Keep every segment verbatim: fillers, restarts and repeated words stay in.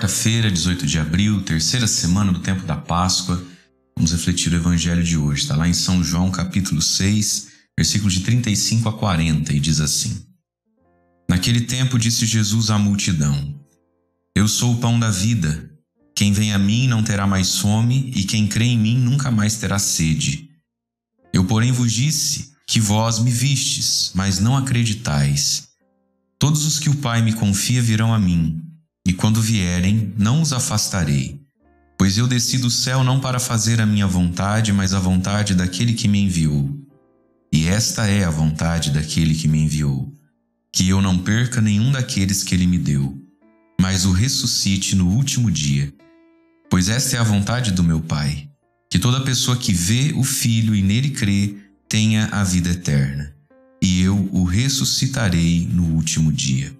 Quarta-feira, dezoito de abril, terceira semana do tempo da Páscoa. Vamos refletir o evangelho de hoje. Está lá em São João, capítulo seis, versículos de trinta e cinco a quarenta, e diz assim: Naquele tempo disse Jesus à multidão: Eu sou o pão da vida. Quem vem a mim não terá mais fome, e quem crê em mim nunca mais terá sede. Eu, porém, vos disse que vós me vistes, mas não acreditais. Todos os que o Pai me confia virão a mim, e quando vierem, não os afastarei. Pois eu desci do céu não para fazer a minha vontade, mas a vontade daquele que me enviou. E esta é a vontade daquele que me enviou, que eu não perca nenhum daqueles que ele me deu, mas o ressuscite no último dia. Pois esta é a vontade do meu Pai, que toda pessoa que vê o Filho e nele crê tenha a vida eterna, e eu o ressuscitarei no último dia.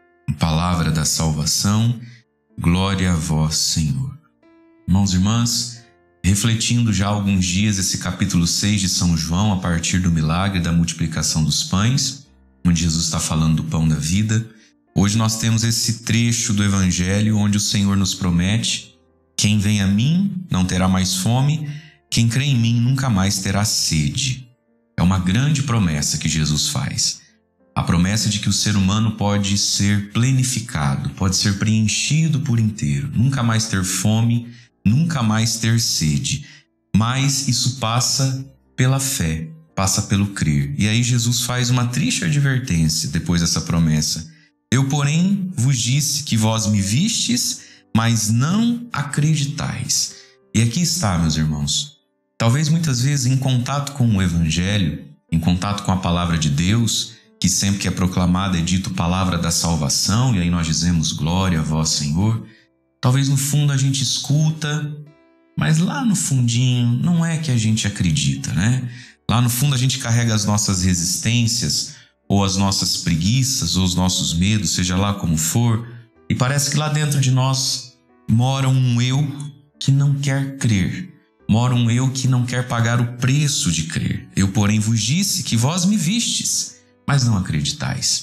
Palavra da salvação, glória a vós, Senhor. Irmãos e irmãs, refletindo já há alguns dias esse capítulo seis de São João, a partir do milagre da multiplicação dos pães, onde Jesus está falando do pão da vida, hoje nós temos esse trecho do Evangelho onde o Senhor nos promete: quem vem a mim não terá mais fome, quem crê em mim nunca mais terá sede. É uma grande promessa que Jesus faz. A promessa de que o ser humano pode ser plenificado, pode ser preenchido por inteiro, nunca mais ter fome, nunca mais ter sede. Mas isso passa pela fé, passa pelo crer. E aí Jesus faz uma triste advertência depois dessa promessa. Eu, porém, vos disse que vós me vistes, mas não acreditais. E aqui está, meus irmãos. Talvez muitas vezes em contato com o Evangelho, em contato com a palavra de Deus, que sempre que é proclamada é dito palavra da salvação, e aí nós dizemos glória a vós, Senhor. Talvez no fundo a gente escuta, mas lá no fundinho não é que a gente acredita, né? Lá no fundo a gente carrega as nossas resistências, ou as nossas preguiças, ou os nossos medos, seja lá como for, e parece que lá dentro de nós mora um eu que não quer crer. Mora um eu que não quer pagar o preço de crer. Eu, porém, vos disse que vós me vistes, mas não acreditais.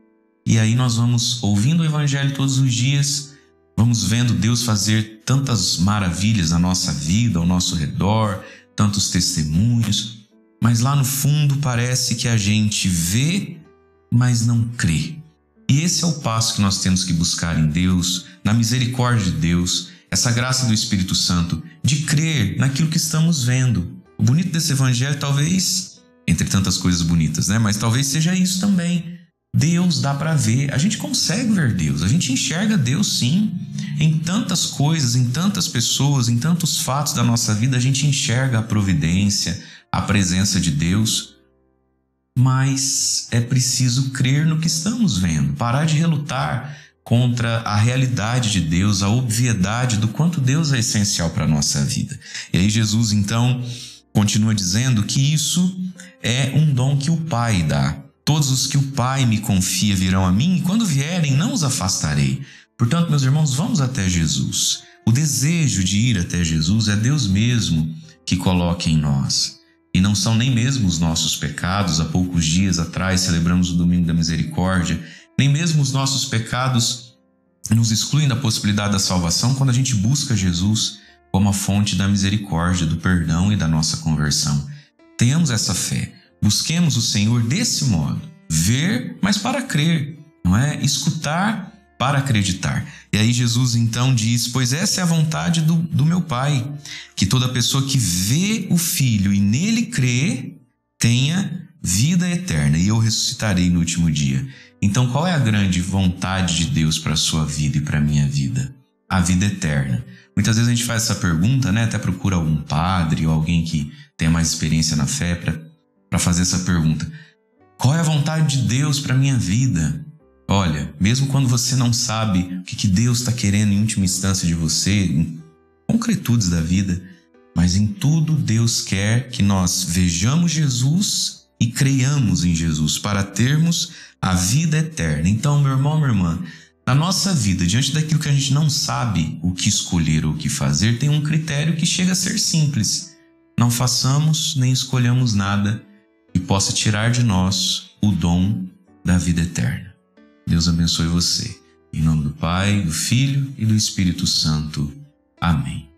E aí nós vamos ouvindo o Evangelho todos os dias, vamos vendo Deus fazer tantas maravilhas na nossa vida, ao nosso redor, tantos testemunhos, mas lá no fundo parece que a gente vê, mas não crê. E esse é o passo que nós temos que buscar em Deus, na misericórdia de Deus, essa graça do Espírito Santo, de crer naquilo que estamos vendo. O bonito desse Evangelho talvez, entre tantas coisas bonitas, né? Mas talvez seja isso também. Deus dá para ver, a gente consegue ver Deus, a gente enxerga Deus sim, em tantas coisas, em tantas pessoas, em tantos fatos da nossa vida, a gente enxerga a providência, a presença de Deus, mas é preciso crer no que estamos vendo, parar de relutar contra a realidade de Deus, a obviedade do quanto Deus é essencial para a nossa vida. E aí Jesus então continua dizendo que isso é um dom que o Pai dá. Todos os que o Pai me confia virão a mim, e quando vierem não os afastarei. Portanto, meus irmãos, vamos até Jesus. O desejo de ir até Jesus é Deus mesmo que coloca em nós. E não são nem mesmo os nossos pecados. Há poucos dias atrás celebramos o Domingo da Misericórdia. Nem mesmo os nossos pecados nos excluem da possibilidade da salvação quando a gente busca Jesus como a fonte da misericórdia, do perdão e da nossa conversão. Tenhamos essa fé. Busquemos o Senhor desse modo, ver, mas para crer, não é? Escutar para acreditar. E aí Jesus então diz: pois essa é a vontade do, do meu Pai, que toda pessoa que vê o Filho e nele crê, tenha vida eterna, e eu ressuscitarei no último dia. Então qual é a grande vontade de Deus para a sua vida e para a minha vida? A vida eterna. Muitas vezes a gente faz essa pergunta, né? Até procura algum padre ou alguém que tenha mais experiência na fé para para fazer essa pergunta. Qual é a vontade de Deus para a minha vida? Olha, mesmo quando você não sabe o que, que Deus está querendo em última instância de você, em concretudes da vida, mas em tudo Deus quer que nós vejamos Jesus e creiamos em Jesus para termos a vida eterna. Então, meu irmão, minha irmã, na nossa vida, diante daquilo que a gente não sabe o que escolher ou o que fazer, tem um critério que chega a ser simples. Não façamos nem escolhamos nada que possa tirar de nós o dom da vida eterna. Deus abençoe você. Em nome do Pai, do Filho e do Espírito Santo. Amém.